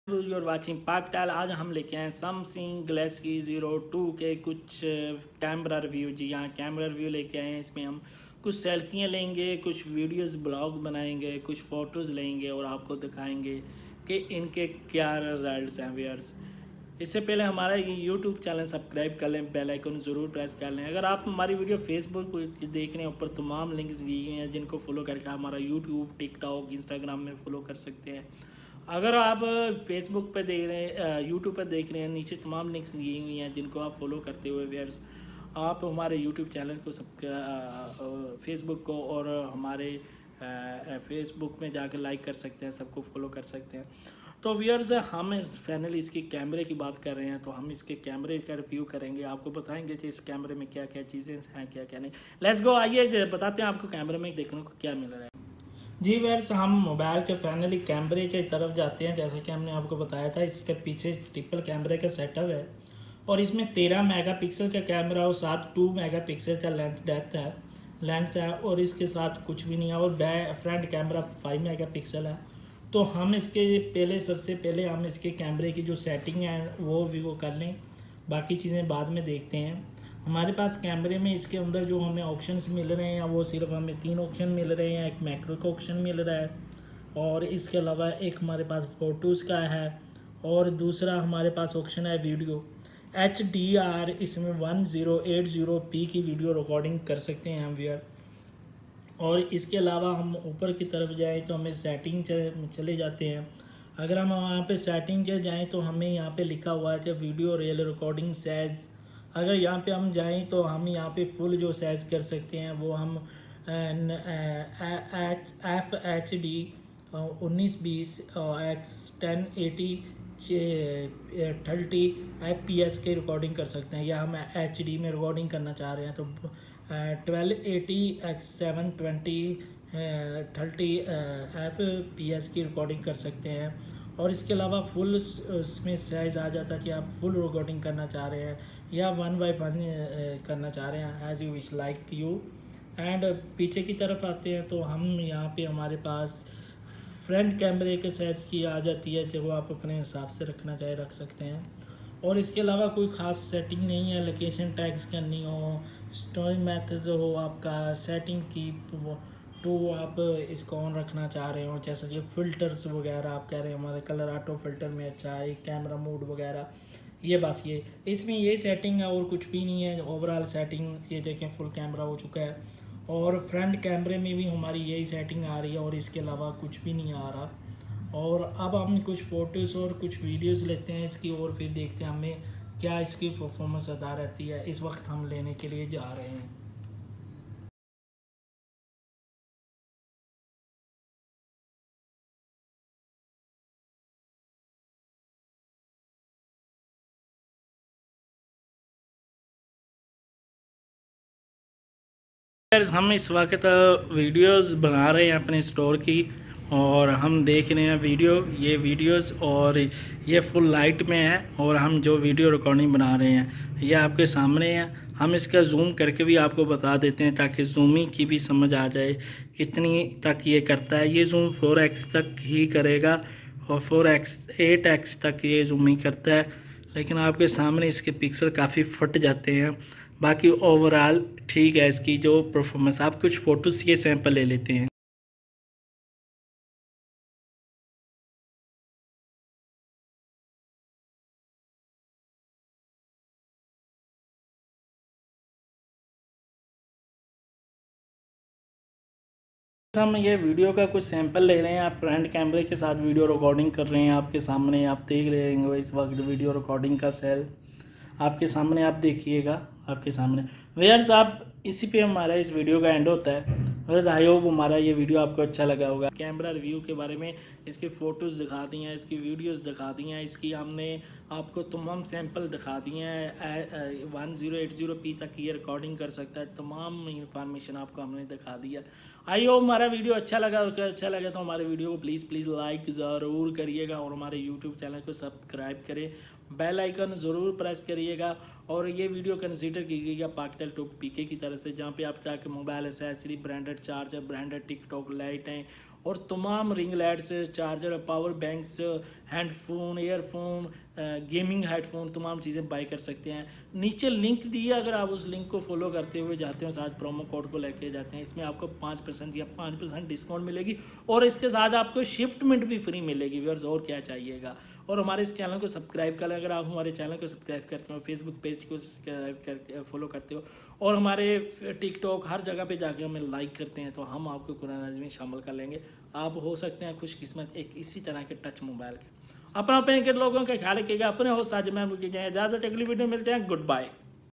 Your watching पाकटाल। आज हम लेके आए समसंग गैलेक्सी Z2 के कुछ कैमरा रिव्यू। जी हाँ, कैमरा रिव्यू लेके आए हैं। इसमें हम कुछ सेल्फियाँ लेंगे, कुछ वीडियोस ब्लॉग बनाएंगे, कुछ फ़ोटोज़ लेंगे और आपको दिखाएंगे कि इनके क्या रिजल्ट्स हैं व्यूअर्स। इससे पहले हमारा यूट्यूब चैनल सब्सक्राइब कर लें, बेल आइकन ज़रूर प्रेस कर लें। अगर आप हमारी वीडियो फेसबुक पर देख रहे हैं, ऊपर तमाम लिंक्स दी गई हैं जिनको फॉलो करके हमारा यूट्यूब, टिकटॉक, इंस्टाग्राम में फॉलो कर सकते हैं। अगर आप फेसबुक पे देख रहे हैं, यूट्यूब पर देख रहे हैं, नीचे तमाम लिंक्स दी हुई हैं जिनको आप फॉलो करते हुए व्यूअर्स आप हमारे यूट्यूब चैनल को सब फेसबुक को और हमारे फेसबुक में जाकर लाइक कर सकते हैं, सबको फॉलो कर सकते हैं। तो व्यूअर्स हम फाइनली इसके कैमरे की बात कर रहे हैं, तो हम इसके कैमरे का रिव्यू करेंगे, आपको बताएंगे कि इस कैमरे में क्या क्या चीज़ें हैं, क्या क्या नहीं। लेट्स गो, आइए बताते हैं आपको कैमरे में देखने को क्या मिल रहा है। जी व्यूअर्स, हम मोबाइल के फाइनली कैमरे की तरफ जाते हैं। जैसे कि हमने आपको बताया था, इसके पीछे ट्रिपल कैमरे का सेटअप है और इसमें 13 मेगापिक्सल का कैमरा और साथ 2 मेगापिक्सल का लेंथ है और इसके साथ कुछ भी नहीं है। और फ्रंट कैमरा 5 मेगापिक्सल है। तो हम इसके पहले सबसे पहले हम इसके कैमरे की जो सेटिंग है वो कर लें, बाकी चीज़ें बाद में देखते हैं। हमारे पास कैमरे में इसके अंदर जो हमें ऑप्शंस मिल रहे हैं वो सिर्फ हमें 3 ऑप्शन मिल रहे हैं। एक मैक्रो का ऑप्शन मिल रहा है और इसके अलावा एक हमारे पास फ़ोटोज़ का है और दूसरा हमारे पास ऑप्शन है वीडियो। HDR इसमें 1080p की वीडियो रिकॉर्डिंग कर सकते हैं हम व्यूअर। और इसके अलावा हम ऊपर की तरफ जाएँ तो हमें सेटिंग चले जाते हैं। अगर हम वहाँ पे सेटिंग के जाएँ तो हमें यहाँ पे लिखा हुआ है कि वीडियो रियल रिकॉर्डिंग साइज। अगर यहाँ पे हम जाएँ तो हम यहाँ पे फुल जो साइज़ कर सकते हैं वो हम FHD 1920 X1080 30 FPS की रिकॉर्डिंग कर सकते हैं, या हम HD में रिकॉर्डिंग करना चाह रहे हैं तो 1280 X720 30 FPS की रिकॉर्डिंग कर सकते हैं। और इसके अलावा फुल उसमें साइज़ आ जाता है कि आप फुल रिकॉर्डिंग करना चाह रहे हैं या 1/1 करना चाह रहे हैं, as you wish like you. And पीछे की तरफ आते हैं तो हम यहाँ पे हमारे पास फ्रंट कैमरे के साइज़ की आ जाती है, जो आप अपने हिसाब से रखना चाहे रख सकते हैं। और इसके अलावा कोई ख़ास सेटिंग नहीं है। लोकेशन टैग्स करनी हो, स्टोरी मेथड्स हो, आपका सेटिंग की तो आप इसको ऑन रखना चाह रहे हो, जैसे कि फ़िल्टर्स वगैरह आप कह रहे हैं हमारे कलर ऑटो फ़िल्टर में अच्छा है, कैमरा मोड वगैरह, ये बस ये इसमें ये सेटिंग है और कुछ भी नहीं है। ओवरऑल सेटिंग ये देखें फुल कैमरा हो चुका है और फ्रंट कैमरे में भी हमारी यही सेटिंग आ रही है और इसके अलावा कुछ भी नहीं आ रहा। और अब हम कुछ फ़ोटोज़ और कुछ वीडियोज़ लेते हैं इसकी और फिर देखते हैं हमें क्या इसकी परफॉर्मेंस अदा रहती है। इस वक्त हम लेने के लिए जा रहे हैं। हम इस वक्त वीडियोस बना रहे हैं अपने स्टोर की और हम देख रहे हैं ये वीडियोस और ये फुल लाइट में है और हम जो वीडियो रिकॉर्डिंग बना रहे हैं ये आपके सामने है। हम इसका जूम करके भी आपको बता देते हैं ताकि जूमिंग की भी समझ आ जाए कितनी तक ये करता है। ये जूम 4x तक ही करेगा और 8x तक ये जूमिंग करता है, लेकिन आपके सामने इसके पिक्सल काफ़ी फट जाते हैं। बाकी ओवरऑल ठीक है इसकी जो परफॉर्मेंस। आप कुछ फ़ोटोज़ के सैंपल ले लेते हैं। हम ये वीडियो का कुछ सैंपल ले रहे हैं। आप फ्रंट कैमरे के साथ वीडियो रिकॉर्डिंग कर रहे हैं, आपके सामने आप देख रहे होंगे इस वक्त वीडियो रिकॉर्डिंग का सेल आपके सामने, आप देखिएगा आपके सामने। व्यूअर्स, आप इसी पे हमारा इस वीडियो का एंड होता है। व्यूअर्स, आई होप हमारा ये वीडियो आपको अच्छा लगा होगा। कैमरा रिव्यू के बारे में इसकी फ़ोटोज़ दिखा दी हैं, इसकी वीडियोस दिखा दी हैं, इसकी हमने आपको तमाम सैंपल दिखा दिए हैं। 1080p तक ये रिकॉर्डिंग कर सकता है, तमाम इंफॉर्मेशन आपको हमने दिखा दिया। आई होप हमारा वीडियो अच्छा लगा तो हमारे वीडियो को प्लीज़ लाइक ज़रूर करिएगा और हमारे यूट्यूब चैनल को सब्सक्राइब करें, बेल आइकन ज़रूर प्रेस करिएगा। और ये वीडियो कंसीडर की गई है पाकटल टॉक पीके की तरफ से, जहाँ पे आप जाके mobile accessory, branded charger, branded TikTok लाइटें और तमाम ring lights, charger, power banks, handphone, earphone, gaming headphone, तमाम चीज़ें बाय कर सकते हैं। नीचे लिंक दिया, अगर आप उस लिंक को फॉलो करते हुए जाते हो, साथ प्रोमो कोड को लेके जाते हैं, इसमें आपको 5% या 5% डिस्काउंट मिलेगी और इसके साथ आपको शिपमेंट भी फ्री मिलेगी व्यूअर्स। और क्या चाहिएगा। और हमारे इस चैनल को सब्सक्राइब करें, अगर आप हमारे चैनल को सब्सक्राइब करते हो, फेसबुक पेज को सब्सक्राइब कर फॉलो करते हो और हमारे टिकटॉक हर जगह पे जाके हमें लाइक करते हैं, तो हम आपको कुरान में शामिल कर लेंगे। आप हो सकते हैं खुशकिस्मत एक इसी तरह के टच मोबाइल के। अपने लोगों का ख्याल रखिएगा, अपने हो साझ में इजाज़त, अगली वीडियो मिलते हैं। Good bye.